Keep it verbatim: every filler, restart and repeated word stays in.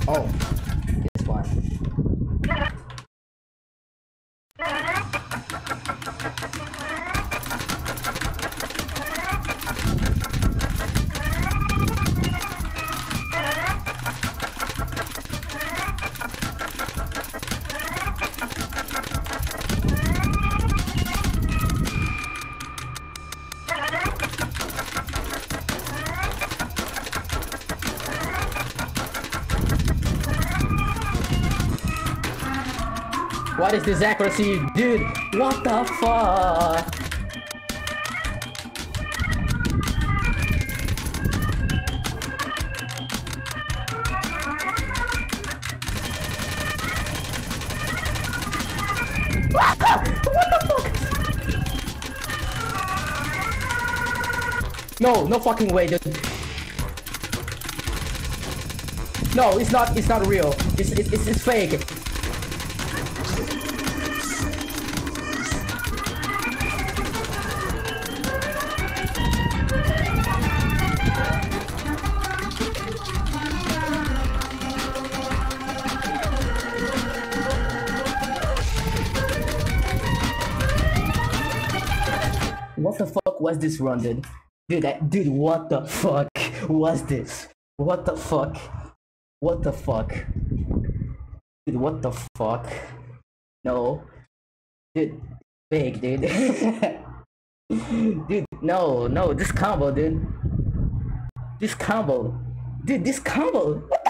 Oh, this one. What is this accuracy, dude? What the fuck? What the, what the fuck? No, no fucking way, dude. No, it's not. It's not real. It's it's it's, it's fake. What the fuck was this run, dude? Dude, that, dude, what the fuck was this? What the fuck? What the fuck? Dude, what the fuck? No. Dude, big, dude. Dude, no, no, this combo, dude. This combo. Dude, this combo. What